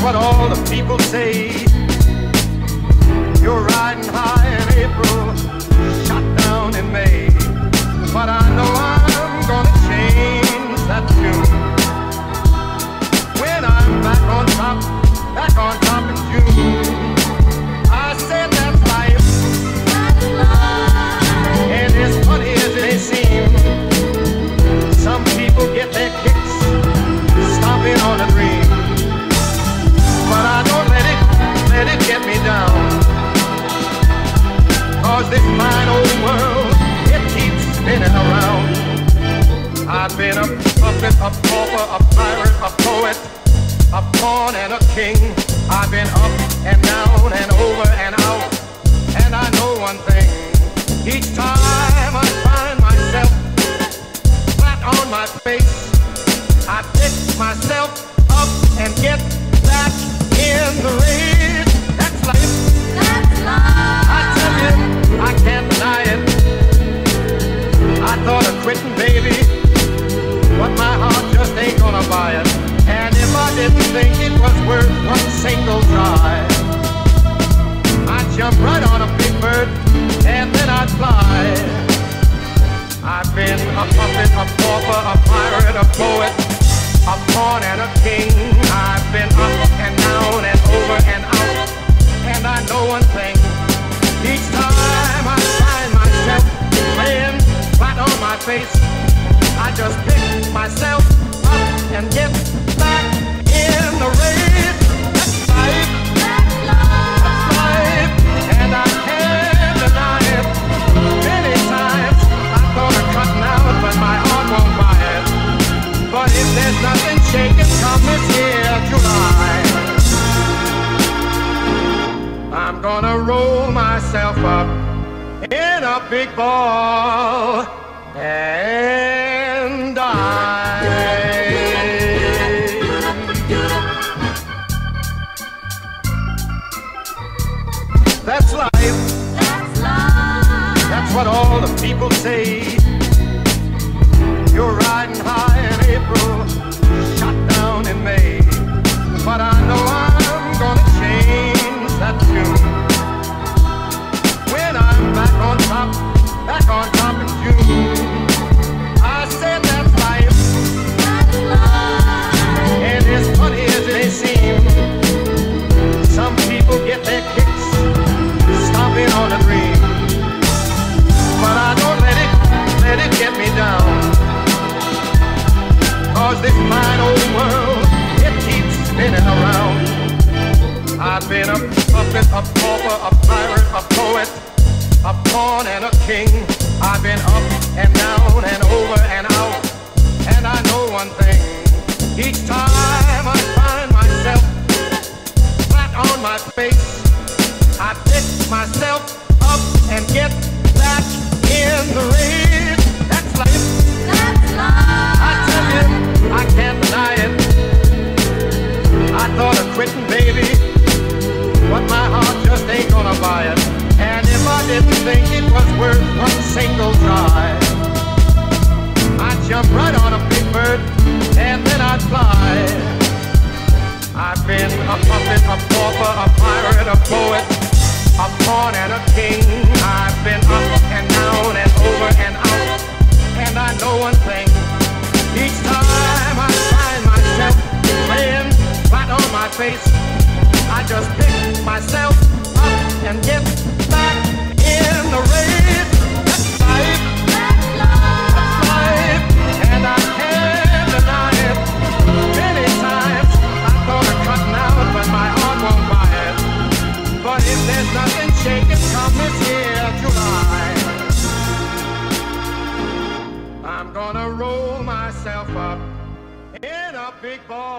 what all the people say. You're riding high in April, shot down in May. But I know I'm gonna change that tune when I'm back on top in June. I said that's life, and as funny as it may seem, some people get their kicks stomping on a dream. But I don't let it get me down, 'cause this fine old world, it keeps spinning around. I've been a puppet, a pauper, a pirate, a poet, a pawn and a king. I've been up and down and over and out, and I know one thing: each time I find myself flat on my face, I pick myself up and get back in the race. That's life. That's life. I tell you, I can't deny it. I thought of quitting, baby, but my heart just ain't gonna buy it. And if I didn't think it was worth one single try, I'd jump right on a big bird and then I'd fly. I've been a puppet, a pauper, a pirate, a poet, a pawn and a king. I've been up and down and over and out, and I know one thing: each time I find myself laying flat on my face, I just pick myself up and get back in the race. That's life. That's life. That's life, and I can't deny it. Many times I thought of cutting out, but my heart won't buy it. But if there's nothing shaking come this year, July, I'm gonna roll myself up in a big ball and die. That's life. That's life. That's what all the people say. You're riding high in April, shot down in May. But I know I'm gonna change that tune when I'm back on top in June. I said that's life. That's life. And as funny as it may seem, some people get their kicks stomping on a dream. But I don't let it get me down, 'cause this fine old world, it keeps spinning around. I've been a puppet, a pauper, a pirate, a poet, a pawn and a king. I've been up and down and over and out, and I know one thing: each time I find myself flat on my face, I pick myself up and get back in the race. That's life. That's life. I tell you, I can't deny it. I thought of quitting, baby, but my heart just ain't gonna buy it. And if I didn't think it was worth one single try, I'd jump right on a big bird and then I'd fly. I've been a puppet, a pauper, a pirate, a poet, a pawn and a king. I've been up and down and over and out, and I know one thing: each time I find myself laying flat on my face, I just pick myself up and get back in the race. That's life. That's life. That's life, and I can't deny it. Many times I thought of cutting out, but my heart won't buy it. But if there's nothing shaking come this year, July, I'm gonna roll myself up in a big ball